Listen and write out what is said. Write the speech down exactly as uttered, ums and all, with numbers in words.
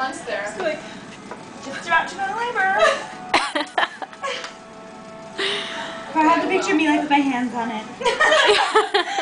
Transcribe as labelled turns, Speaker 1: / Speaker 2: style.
Speaker 1: months there.
Speaker 2: Just like, just about to go to labor. If I had the picture of me like with my hands on it.